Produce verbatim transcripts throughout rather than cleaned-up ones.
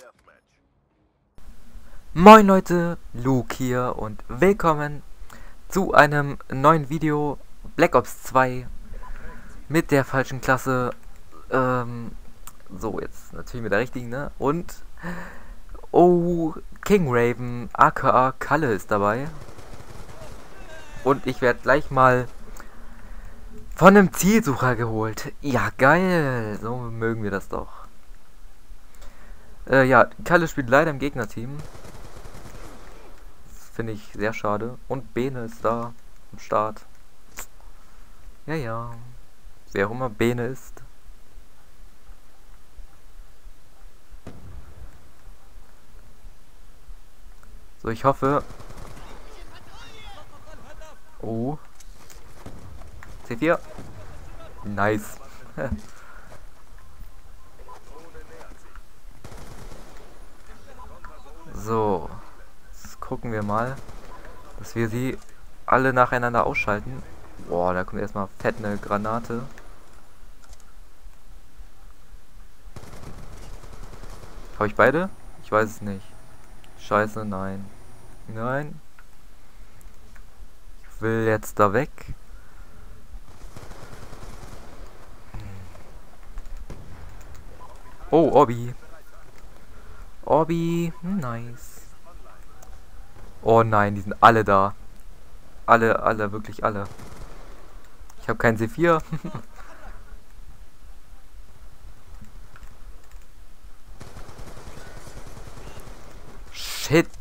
Moin Leute, Luke hier und willkommen zu einem neuen Video Black Ops zwei mit der falschen Klasse. Ähm, so, jetzt natürlich mit der richtigen, ne? Und, oh, King Raven, aka Kalle ist dabei. Und ich werde gleich mal von einem Zielsucher geholt. Ja, geil, so mögen wir das doch. Äh, ja, Kalle spielt leider im Gegnerteam. Finde ich sehr schade. Und Bene ist da am Start. Ja, ja. Wer auch immer Bene ist. So, ich hoffe... Oh. C vier. Nice. So. Jetzt gucken wir mal, dass wir sie alle nacheinander ausschalten. Boah, da kommt erstmal fett eine Granate. Habe ich beide? Ich weiß es nicht. Scheiße, nein. Nein. Ich will jetzt da weg. Oh, Obby. Obby. Nice. Oh nein, die sind alle da. Alle, alle, wirklich alle. Ich habe kein C vier. Shit.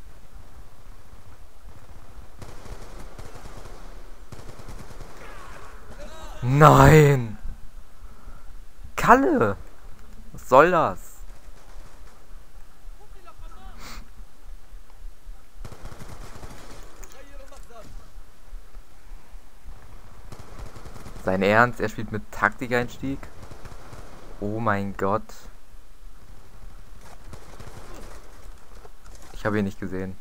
Nein. Kalle. Was soll das? Sein Ernst? Er spielt mit Taktikeinstieg? Oh mein Gott. Ich habe ihn nicht gesehen.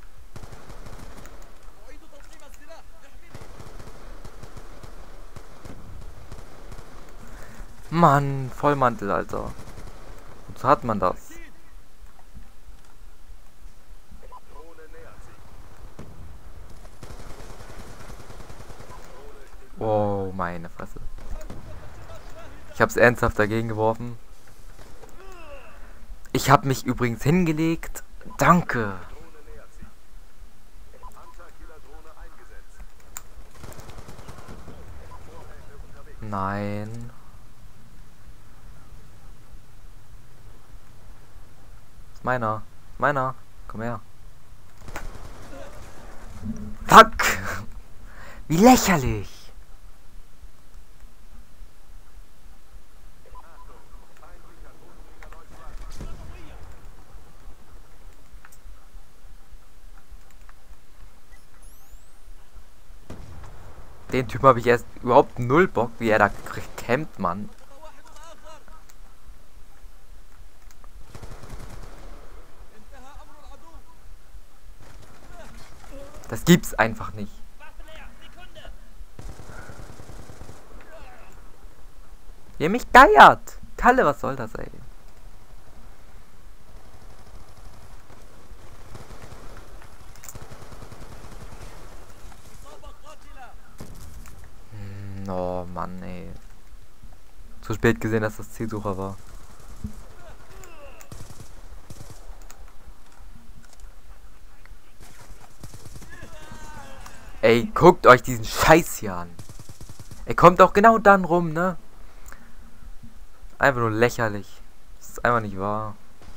Mann, Vollmantel, Alter. Und so hat man das. Oh, meine Fresse. Ich hab's ernsthaft dagegen geworfen. Ich hab mich übrigens hingelegt. Danke. Nein. Ist meiner. Ist meiner. Komm her. Fuck. Wie lächerlich. Den Typ habe ich erst überhaupt null Bock, wie er da campt, Mann. Das gibt's einfach nicht. Wie er mich geiert. Kalle, was soll das, ey? Oh Mann, ey. Zu spät gesehen, dass das Zielsucher war. Ey, guckt euch diesen Scheiß hier an. Er kommt auch genau dann rum, ne? Einfach nur lächerlich. Das ist einfach nicht wahr.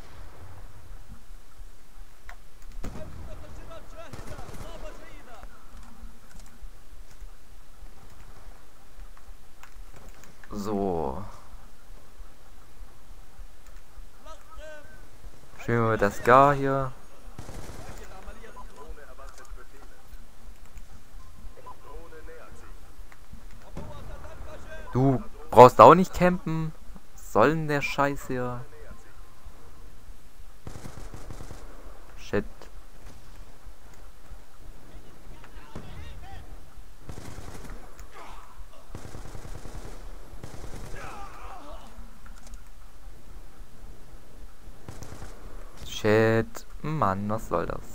So. Schön mit das Gar hier. Du brauchst auch nicht campen. Was soll denn der Scheiß hier? Shit. Shit. Mann, was soll das?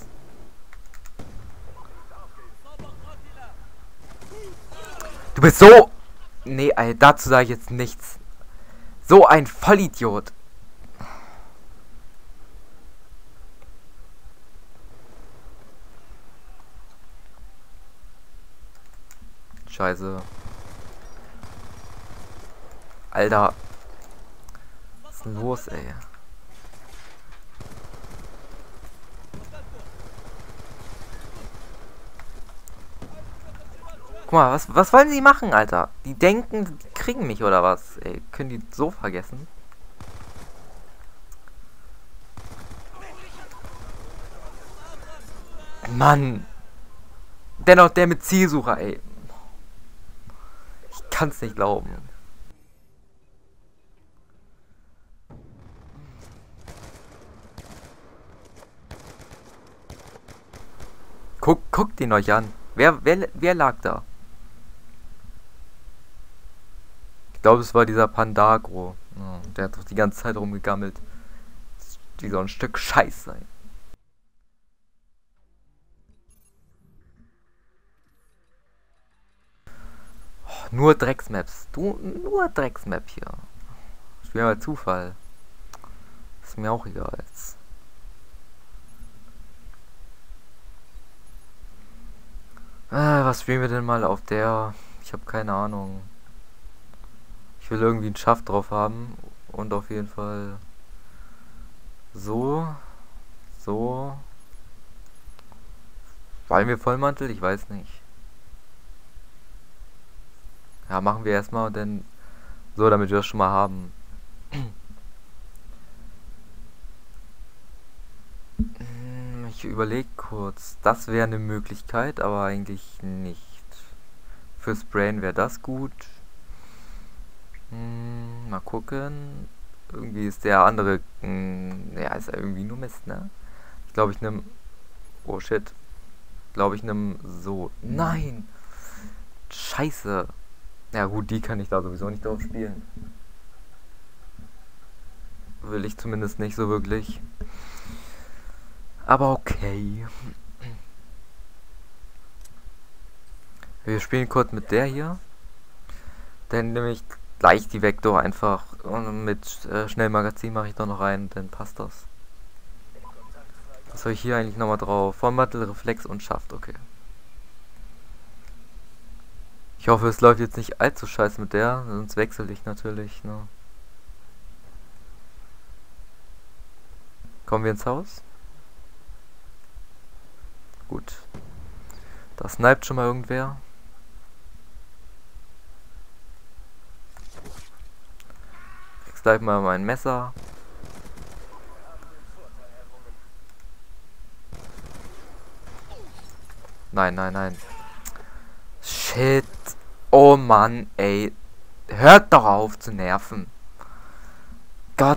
Du bist so... Nee, ey, dazu sage ich jetzt nichts. So ein Vollidiot. Scheiße. Alter. Was ist denn los, ey? Guck mal, was, was wollen sie machen, Alter? Die denken, die kriegen mich oder was? Ey, können die so vergessen? Mann. Dennoch der mit Zielsucher, ey. Ich kann's nicht glauben. Guck, guckt ihn euch an. Wer, wer, wer lag da? Ich glaube, es war dieser Pandagro. Oh, der hat doch die ganze Zeit rumgegammelt. Die soll ein Stück Scheiß sein. Oh, nur Drecksmaps. Du, nur Drecksmap hier. Ich will mal Zufall. Ist mir auch egal jetzt. Äh, was spielen wir denn mal auf der? Ich habe keine Ahnung. Ich will irgendwie einen Schaft drauf haben. Und auf jeden Fall so. So. Wollen wir Vollmantel? Ich weiß nicht. Ja, machen wir erstmal und dann so, damit wir das schon mal haben. Ich überlege kurz. Das wäre eine Möglichkeit, aber eigentlich nicht. Für Sprayen wäre das gut. Hm, mal gucken. Irgendwie ist der andere... Hm, ja, ist irgendwie nur Mist, ne? Ich glaube, ich nehme... Oh, shit. Glaube ich nehme so... Nein! Scheiße. Ja gut, die kann ich da sowieso nicht drauf spielen. Will ich zumindest nicht so wirklich. Aber okay. Wir spielen kurz mit der hier. Dann nehme ich gleich die Vektor einfach. Und mit äh, Schnellmagazin mache ich da noch rein. Dann passt das. Was soll ich hier eigentlich nochmal drauf? Vollmantel, Reflex und Schaft. Okay. Ich hoffe, es läuft jetzt nicht allzu scheiße mit der. Sonst wechsle ich natürlich. Ne? Kommen wir ins Haus? Gut. Da sniped schon mal irgendwer. Ich snipe mal mein Messer. Nein, nein, nein. Shit. Oh Mann, ey. Hört doch auf zu nerven. Gott.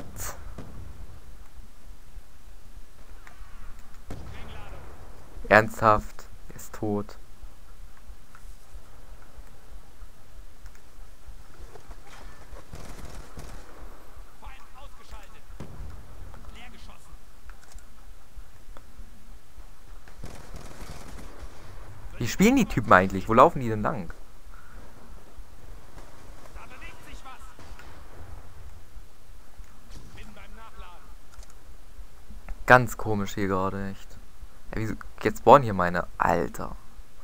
Ernsthaft. Er ist tot. Wie spielen die Typen eigentlich? Wo laufen die denn lang? Ganz komisch hier gerade, echt. Ja, wieso? Jetzt spawnen hier meine... Alter.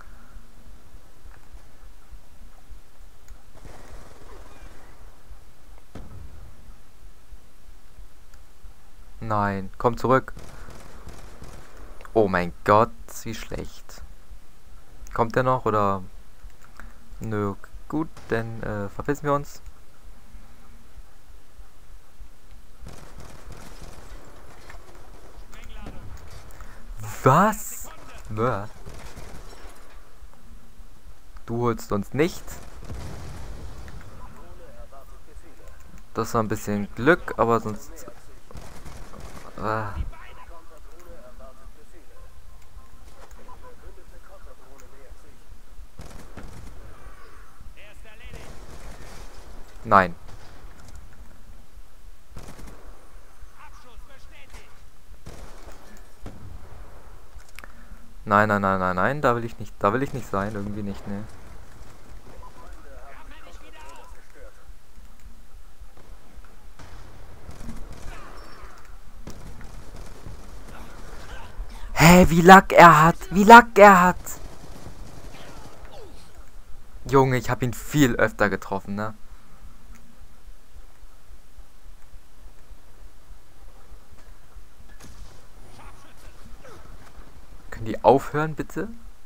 Nein, komm zurück. Oh mein Gott, wie schlecht. Kommt der noch oder? Nö, gut, dann äh, verpissen wir uns. Was? Nö. Du holst uns nichts. Das war ein bisschen Glück, aber sonst... Äh, Nein. Nein, nein, nein, nein, nein, da will ich nicht, da will ich nicht sein, irgendwie nicht, ne. Hä, wie Lack er hat, wie Lack er hat. Junge, ich habe ihn viel öfter getroffen, ne. Können die aufhören, bitte?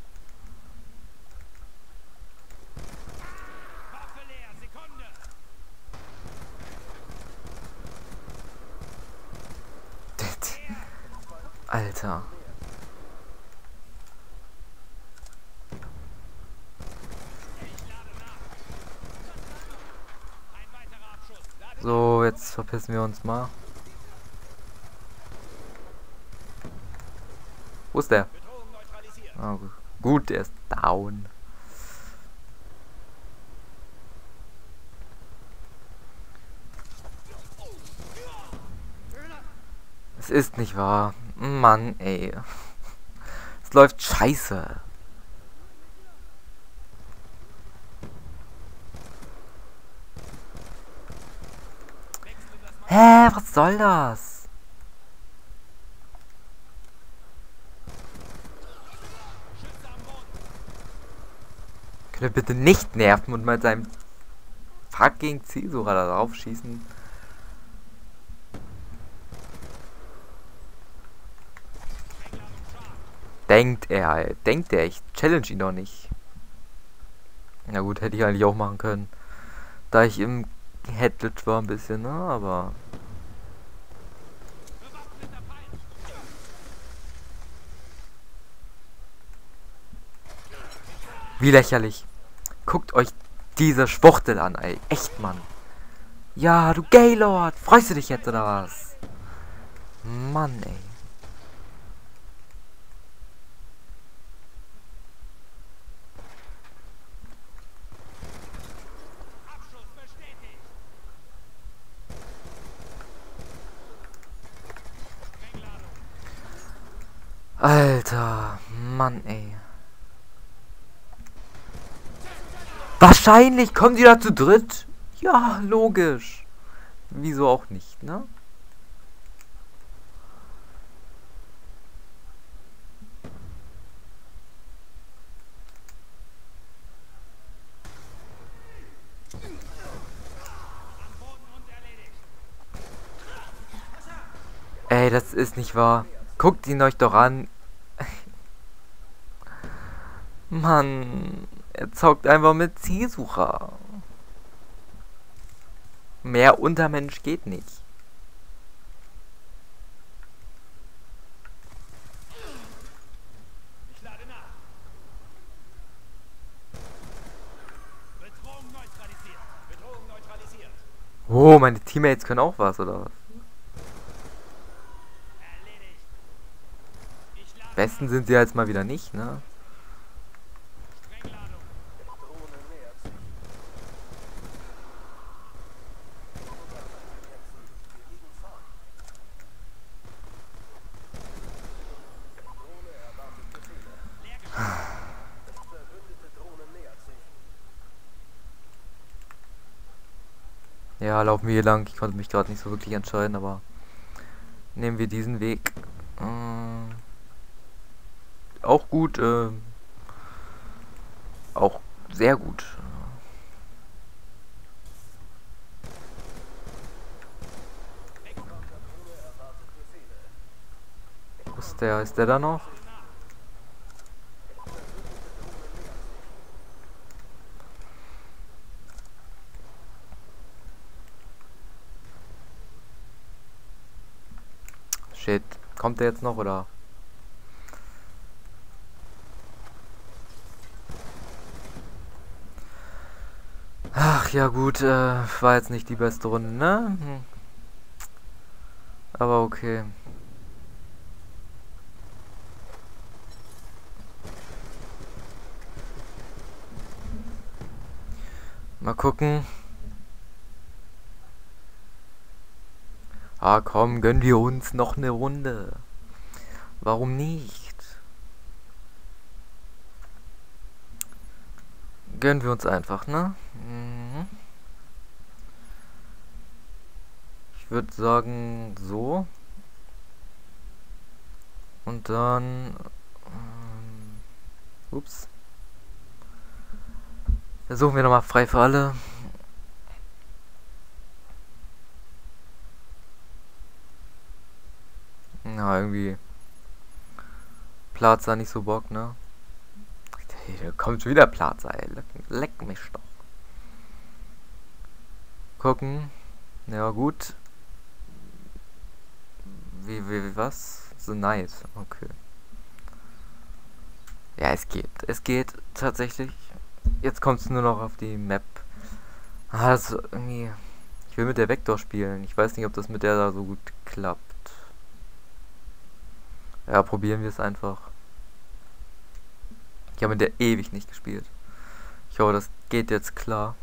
Alter. So, jetzt verpissen wir uns mal. Wo ist der? Oh, gut, der ist down. Es ist nicht wahr. Mann, ey. Es läuft scheiße. Hä, was soll das? Könnt ihr bitte nicht nerven und mal seinem fucking Zielsucher da drauf schießen? Denkt er, ey. Denkt er, ich challenge ihn doch nicht. Na gut, hätte ich eigentlich auch machen können. Da ich im Headlet war ein bisschen, ne, aber... Wie lächerlich. Guckt euch diese Schwuchtel an, ey. Echt, Mann. Ja, du Gaylord. Freust du dich jetzt, oder was? Mann, ey. Alter, Mann, ey. Wahrscheinlich kommen die da zu dritt. Ja, logisch. Wieso auch nicht, ne? Ey, das ist nicht wahr. Guckt ihn euch doch an. Mann, er zockt einfach mit Zielsucher. Mehr Untermensch geht nicht. Ich lade nach. Bedrohung neutralisiert. Bedrohung neutralisiert. Oh, meine Teammates können auch was, oder was? Erledigt. Ich lade Besten sind sie jetzt mal wieder nicht, ne? Sprengladung. Ja, laufen wir hier lang. Ich konnte mich gerade nicht so wirklich entscheiden, aber nehmen wir diesen Weg. Äh, auch gut, äh, auch sehr gut. Wo ist der? Ist der da noch? Shit. Kommt der jetzt noch, oder? Ach ja gut, äh, war jetzt nicht die beste Runde, ne? Hm. Aber okay. Mal gucken. Ah komm, gönnen wir uns noch eine Runde. Warum nicht? gönnen wir uns einfach, ne? Mhm. Ich würde sagen, so. Und dann... Ähm, ups. Versuchen wir nochmal frei für alle. Na, irgendwie... Plaza nicht so Bock, ne? Hey, da kommt schon wieder Plaza, ey. Leck, leck mich doch. Gucken. Ja, gut. Wie, wie, wie, was? The Night. Okay. Ja, es geht. Es geht tatsächlich. Jetzt kommt es nur noch auf die Map. Ah, das ist irgendwie... Ich will mit der Vektor spielen. Ich weiß nicht, ob das mit der da so gut klappt. Ja, probieren wir es einfach. Ich habe mit der ewig nicht gespielt. Ich hoffe, das geht jetzt klar.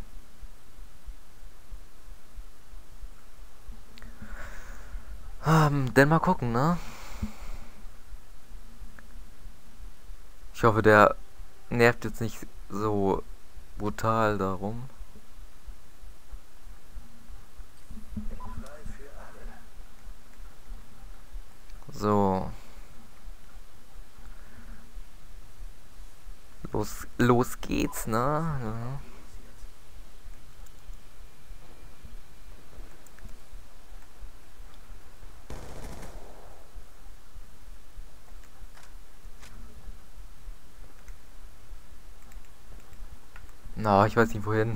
Ähm, denn mal gucken, ne? Ich hoffe, der nervt jetzt nicht so brutal darum. So. Los, los geht's, ne? Ja. Na, ich weiß nicht wohin.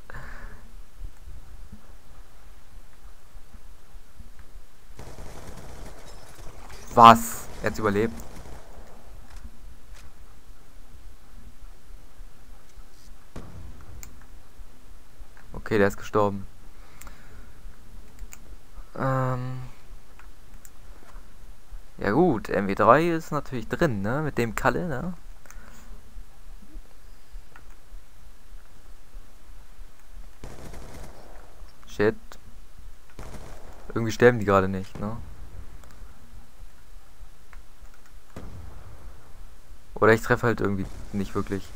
Was? Jetzt überlebt. Okay, der ist gestorben. Ähm. Ja gut, M W drei ist natürlich drin, ne? Mit dem Kalle, ne? Shit. Irgendwie sterben die gerade nicht, ne? Oder ich treffe halt irgendwie nicht wirklich.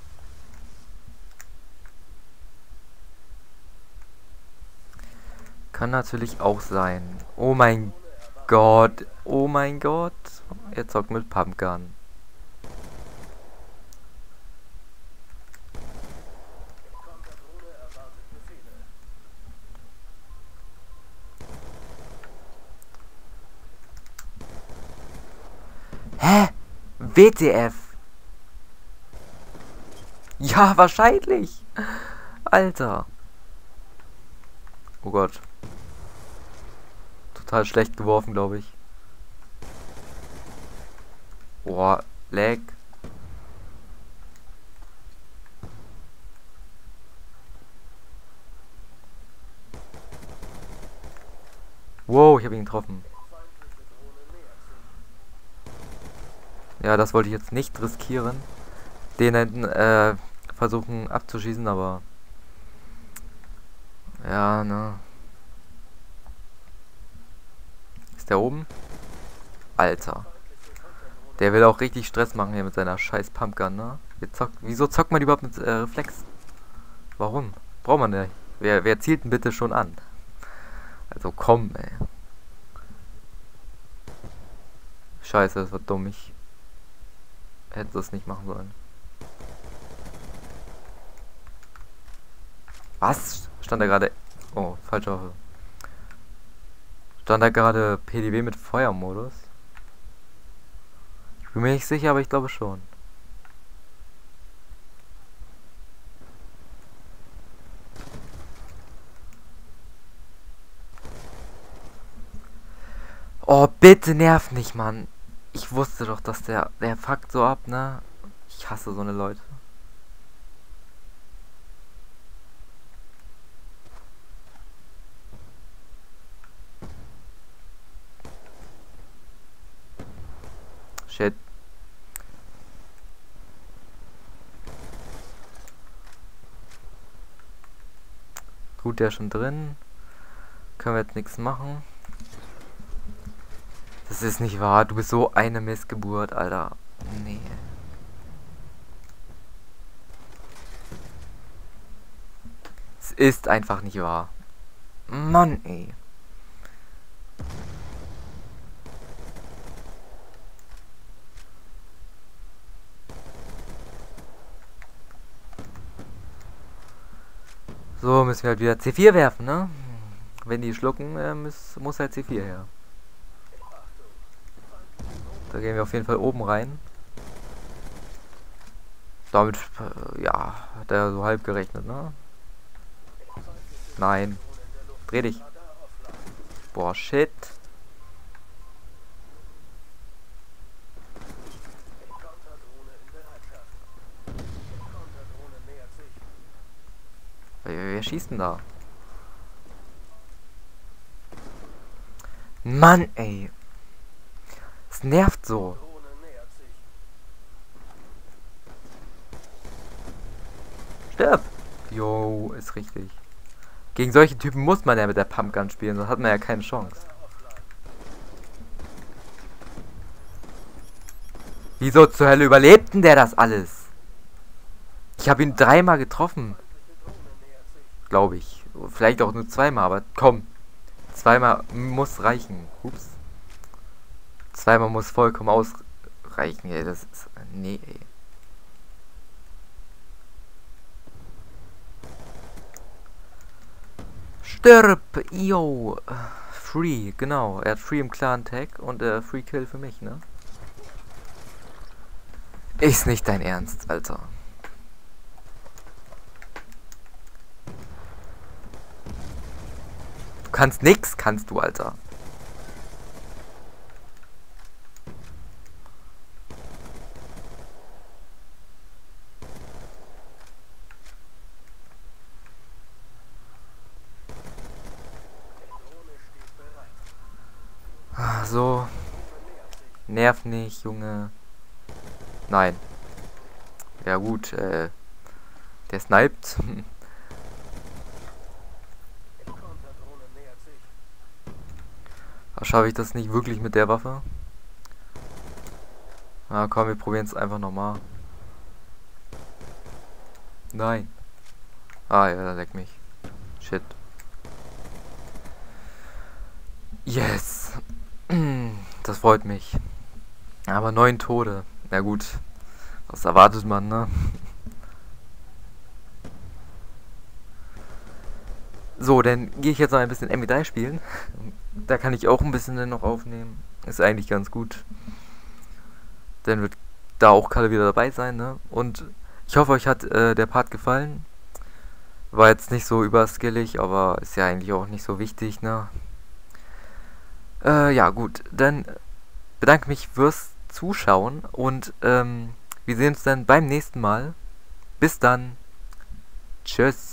Kann natürlich auch sein. Oh mein Gott. Oh mein Gott. Er zockt mit Pumpgun. Hä? W T F? Ja, wahrscheinlich. Alter. Oh Gott. Total schlecht geworfen, glaube ich. Boah, Lag. Wow, ich habe ihn getroffen. Ja, das wollte ich jetzt nicht riskieren. Den hinten äh, versuchen abzuschießen, aber... Ja, ne. Ist der oben? Alter. Der will auch richtig Stress machen hier mit seiner scheiß Pumpgun, ne? Zockt, wieso zockt man überhaupt mit äh, Reflex? Warum? Braucht man nicht. Wer, wer zielt denn bitte schon an? Also komm, ey. Scheiße, das war dumm. Ich hätte das nicht machen sollen. Was? Stand da gerade... Oh, falsche Waffe. Stand da gerade P D W mit Feuermodus? Ich bin mir nicht sicher, aber ich glaube schon. Oh, bitte nerv nicht, Mann. Ich wusste doch, dass der... Der fuckt so ab, ne? Ich hasse so eine Leute. Shit. Gut, der ist schon drin. Können wir jetzt nichts machen. Das ist nicht wahr. Du bist so eine Missgeburt, Alter. Nee. ist einfach nicht wahr. Mann, ey. So, müssen wir halt wieder C vier werfen, ne? Wenn die schlucken, äh, muss, muss halt C vier her. Da gehen wir auf jeden Fall oben rein. Damit, äh, ja, hat er so halb gerechnet, ne? Nein. Dreh dich. Boah, shit. Wer, wer schießt denn da? Mann, ey. Es nervt so. Stirb! Jo, ist richtig. Gegen solche Typen muss man ja mit der Pumpgun spielen, sonst hat man ja keine Chance. Wieso zur Hölle überlebt denn der das alles? Ich habe ihn dreimal getroffen. Glaube ich. Vielleicht auch nur zweimal, aber komm. Zweimal muss reichen. Ups. Zweimal muss vollkommen ausreichen, ey. Das ist... Nee, ey. Stirb! Yo! Free, genau. Er hat Free im Clan Tag und äh, Free Kill für mich, ne? Ist nicht dein Ernst, Alter. Du kannst nix, kannst du, Alter. Ah, so. Nerv nicht, Junge. Nein. Ja gut, äh. Der sniped. Schaffe ich das nicht wirklich mit der Waffe? Na komm, wir probieren es einfach nochmal. Nein. Ah ja, da leckt mich. Shit. Yes. Das freut mich. Aber neun Tode. Na gut. Was erwartet man, ne? So, dann gehe ich jetzt noch ein bisschen M W drei spielen. Da kann ich auch ein bisschen noch aufnehmen. Ist eigentlich ganz gut. Dann wird da auch Kalle wieder dabei sein, ne? Und ich hoffe, euch hat äh, der Part gefallen. War jetzt nicht so überskillig, aber ist ja eigentlich auch nicht so wichtig, ne? Äh, ja, gut. Dann bedanke mich fürs Zuschauen und ähm, wir sehen uns dann beim nächsten Mal. Bis dann. Tschüss.